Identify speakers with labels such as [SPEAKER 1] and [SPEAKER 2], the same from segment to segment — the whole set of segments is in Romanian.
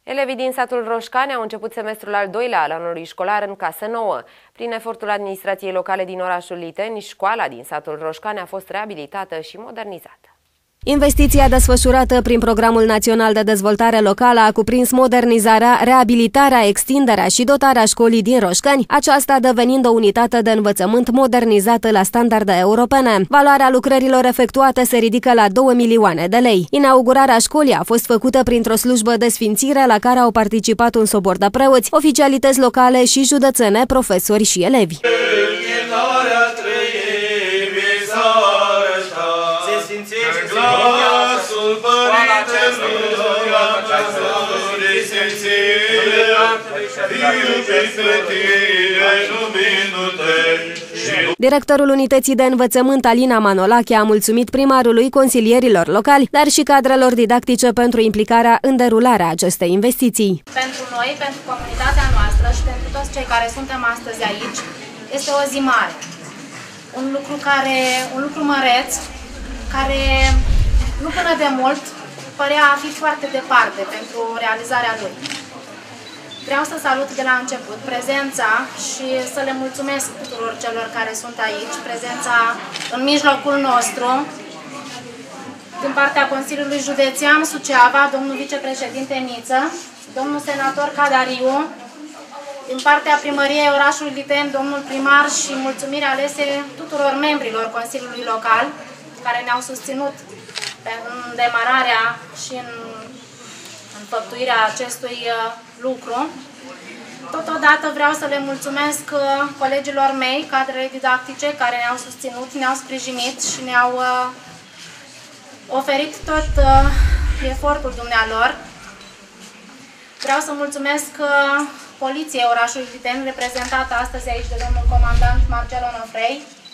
[SPEAKER 1] Elevii din satul Roșcani au început semestrul al doilea al anului școlar în casă nouă. Prin efortul administrației locale din orașul Liteni, școala din satul Roșcani a fost reabilitată și modernizată.
[SPEAKER 2] Investiția desfășurată prin Programul Național de Dezvoltare Locală a cuprins modernizarea, reabilitarea, extinderea și dotarea școlii din Roșcani, aceasta devenind o unitate de învățământ modernizată la standarde europene. Valoarea lucrărilor efectuate se ridică la 2 milioane de lei. Inaugurarea școlii a fost făcută printr-o slujbă de sfințire la care au participat un sobor de preoți, oficialități locale și județene, profesori și elevi.
[SPEAKER 3] Glasul Părintelui
[SPEAKER 2] Directorul Unității de Învățământ Alina Manolache a mulțumit primarului, consilierilor locali, dar și cadrelor didactice pentru implicarea în derularea acestei investiții.
[SPEAKER 4] Pentru noi, pentru comunitatea noastră și pentru toți cei care suntem astăzi aici, este o zi mare. Un lucru măreț, care nu până de mult părea a fi foarte departe pentru realizarea lui. Vreau să salut de la început prezența și să le mulțumesc tuturor celor care sunt aici, prezența în mijlocul nostru, din partea Consiliului Județean Suceava, domnul vicepreședinte Niță, domnul senator Cadariu, din partea primăriei orașului Liteni, domnul primar și mulțumiri alese tuturor membrilor Consiliului Local, care ne-au susținut în demararea și în înfăptuirea acestui lucru. Totodată vreau să le mulțumesc colegilor mei, cadrele didactice, care ne-au susținut, ne-au sprijinit și ne-au oferit tot efortul dumnealor. Vreau să mulțumesc Poliției orașului Liteni, reprezentată astăzi aici de domnul comandant Marcel Onofrei.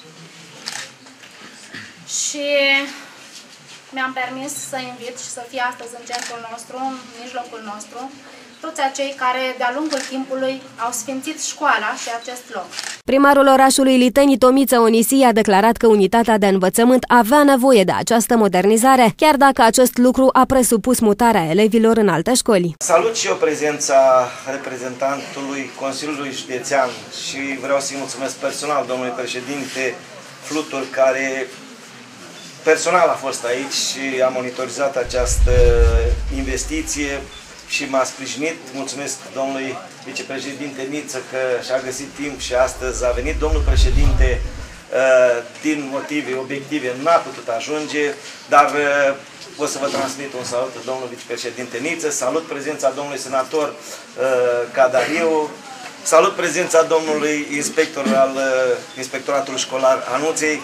[SPEAKER 4] Și mi-am permis să invit și să fie astăzi în centrul nostru, în mijlocul nostru, toți acei care de-a lungul timpului au sfințit școala și acest loc.
[SPEAKER 2] Primarul orașului Liteni, Tomiță Onisi, a declarat că unitatea de învățământ avea nevoie de această modernizare, chiar dacă acest lucru a presupus mutarea elevilor în alte școli.
[SPEAKER 5] Salut și eu prezența reprezentantului Consiliului Județean și vreau să-i mulțumesc personal domnului președinte Flutur, care personal a fost aici și a monitorizat această investiție și m-a sprijinit. Mulțumesc domnului vicepreședinte Niță că și-a găsit timp și astăzi a venit. Domnul președinte, din motive obiective, n-a putut ajunge, dar o să vă transmit un salut domnul vicepreședinte Niță, salut prezența domnului senator Cadariu, salut prezența domnului inspector al Inspectoratului Școlar Anuței.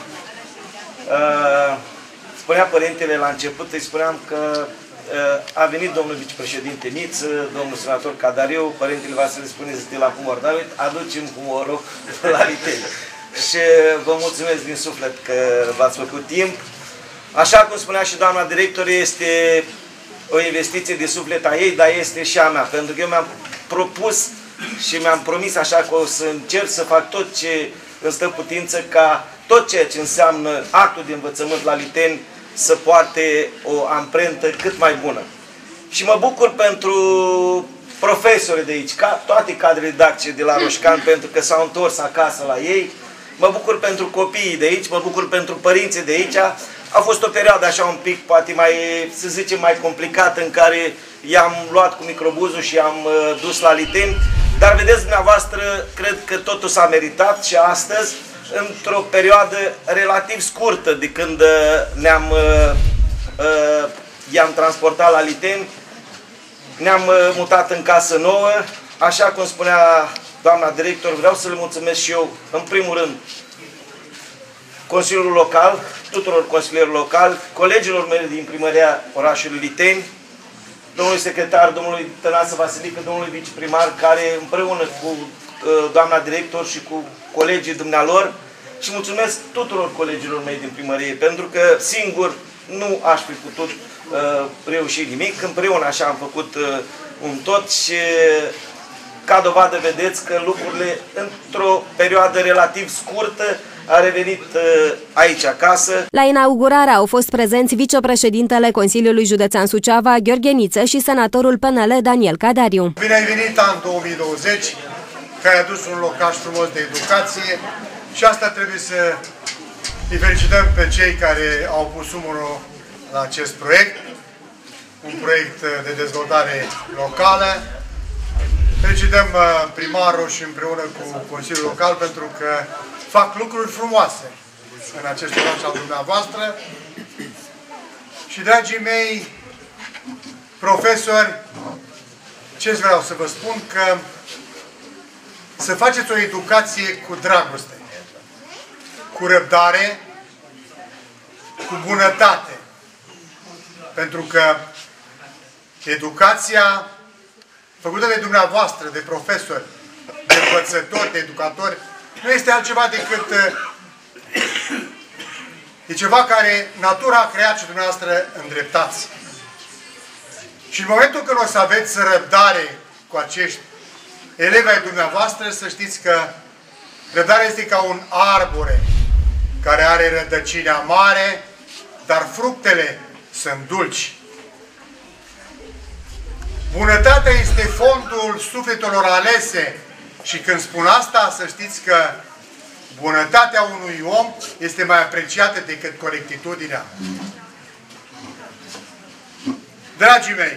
[SPEAKER 5] Spunea părintele la început, îi spuneam că a venit domnul vicepreședinte Niță, domnul senator Cadariu, părintele va să le spuneți de la humor, dar uite, aducem humorul la Liteni. Și vă mulțumesc din suflet că v-ați făcut timp. Așa cum spunea și doamna director, este o investiție de suflet a ei, dar este și a mea, pentru că eu mi-am propus și mi-am promis așa că o să încerc să fac tot ce îmi stă în putință ca tot ceea ce înseamnă actul de învățământ la Liteni să poarte o amprentă cât mai bună. Și mă bucur pentru profesorii de aici, toate cadrele didactice de la Roșcani, pentru că s-au întors acasă la ei. Mă bucur pentru copiii de aici, mă bucur pentru părinții de aici. A fost o perioadă așa un pic, poate mai, să zicem, mai complicată, în care i-am luat cu microbuzul și i-am dus la Liteni. Dar vedeți dumneavoastră, cred că totul s-a meritat și astăzi, într-o perioadă relativ scurtă de când i-am transportat la Liteni, ne-am mutat în casă nouă. Așa cum spunea doamna director, vreau să le mulțumesc și eu, în primul rând, Consiliul Local, tuturor consilierilor locali, colegilor mei din primăria orașului Liteni, domnului secretar, domnului Tănase Vasilică, domnului viceprimar, care împreună cu doamna director și cu colegii dumnealor, și mulțumesc tuturor colegilor mei din primărie, pentru că singur nu aș fi putut reuși nimic. Împreună așa am făcut un tot și ca dovadă vedeți că lucrurile într-o perioadă relativ scurtă a revenit aici acasă.
[SPEAKER 2] La inaugurare au fost prezenți vicepreședintele Consiliului Județean Suceava, Gheorghe Niță, și senatorul PNL, Daniel Cadariu.
[SPEAKER 6] Bine ai venit an 2020, care a adus un locaș frumos de educație și asta trebuie să îi felicităm pe cei care au pus umărul la acest proiect, un proiect de dezvoltare locală. Felicităm primarul și împreună cu Consiliul Local pentru că fac lucruri frumoase în acest oraș al dumneavoastră. Și, dragii mei profesori, ce vreau să vă spun? Că să faceți o educație cu dragoste, cu răbdare, cu bunătate. Pentru că educația făcută de dumneavoastră, de profesori, de învățători, de educatori, nu este altceva decât e ceva care natura a creat și dumneavoastră îndreptați. Și în momentul când o să aveți răbdare cu acești elevi ai dumneavoastră, să știți că răbdarea este ca un arbore care are rădăcini amare, dar fructele sunt dulci. Bunătatea este fondul sufletelor alese și când spun asta, să știți că bunătatea unui om este mai apreciată decât corectitudinea. Dragii mei,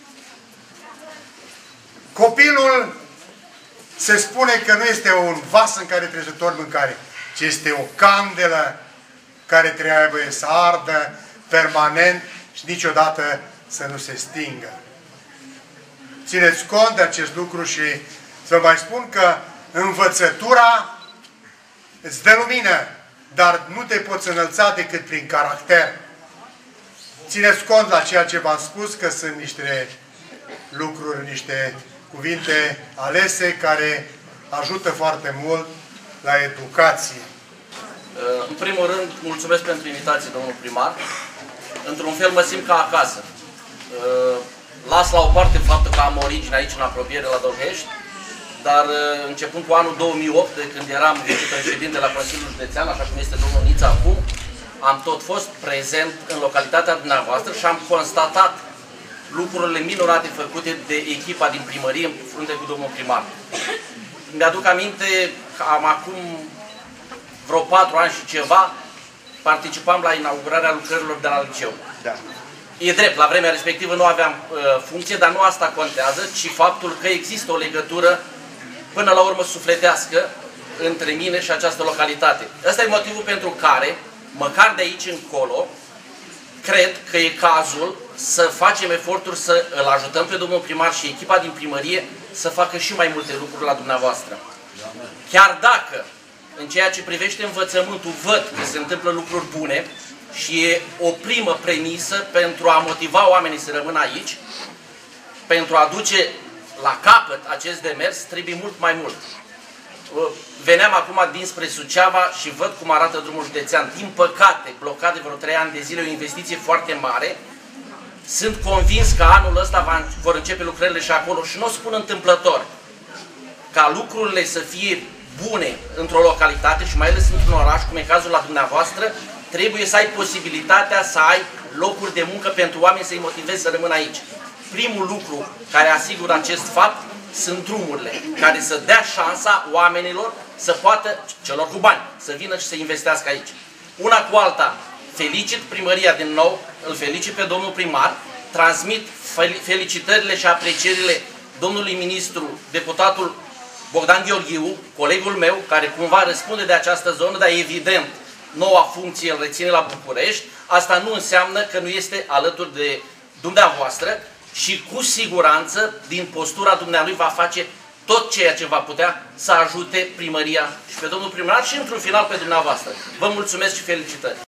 [SPEAKER 6] copilul se spune că nu este un vas în care trebuie să torni mâncare, ci este o candelă care trebuie să ardă permanent și niciodată să nu se stingă. Țineți cont de acest lucru și să vă mai spun că învățătura îți dă lumină, dar nu te poți înălța decât prin caracter. Țineți cont la ceea ce v-am spus, că sunt niște lucruri, niște cuvinte alese care ajută foarte mult la educație.
[SPEAKER 7] În primul rând, mulțumesc pentru invitație, domnul primar. Într-un fel mă simt ca acasă. Las la o parte faptul că am origine aici, în apropiere, la Dolhești, dar începând cu anul 2008, de când eram vicepreședinte la Consiliul Județean, așa cum este domnul Niță acum, am tot fost prezent în localitatea dumneavoastră și am constatat lucrurile minunate făcute de echipa din primărie în frunte cu domnul primar. Mi-aduc aminte că acum vreo 4 ani și ceva participam la inaugurarea lucrărilor de la liceu.
[SPEAKER 5] Da.
[SPEAKER 7] E drept, la vremea respectivă nu aveam funcție, dar nu asta contează, ci faptul că există o legătură până la urmă sufletească între mine și această localitate. Ăsta e motivul pentru care, măcar de aici încolo, cred că e cazul să facem eforturi să îl ajutăm pe domnul primar și echipa din primărie să facă și mai multe lucruri la dumneavoastră. Chiar dacă, în ceea ce privește învățământul, văd că se întâmplă lucruri bune și e o primă premisă pentru a motiva oamenii să rămână aici, pentru a duce la capăt acest demers, trebuie mult mai mult. Veneam acum dinspre Suceava și văd cum arată drumul județean. Din păcate, blocat de vreo 3 ani de zile, o investiție foarte mare. Sunt convins că anul ăsta vor începe lucrările și acolo și nu o spun întâmplător. Ca lucrurile să fie bune într-o localitate și mai ales într-un oraș, cum e cazul la dumneavoastră, trebuie să ai posibilitatea să ai locuri de muncă pentru oameni, să-i motivezi să rămână aici. Primul lucru care asigură acest fapt sunt drumurile, care să dea șansa oamenilor să poată, celor cu bani, să vină și să investească aici. Una cu alta, felicit primăria din nou, îl felicit pe domnul primar, transmit felicitările și aprecierile domnului ministru, deputatul Bogdan Gheorghiu, colegul meu, care cumva răspunde de această zonă, dar evident, noua funcție îl reține la București. Asta nu înseamnă că nu este alături de dumneavoastră și cu siguranță, din postura dumnealui, va face tot ceea ce va putea să ajute primăria și pe domnul primar și, într-un final, pe dumneavoastră. Vă mulțumesc și felicitări!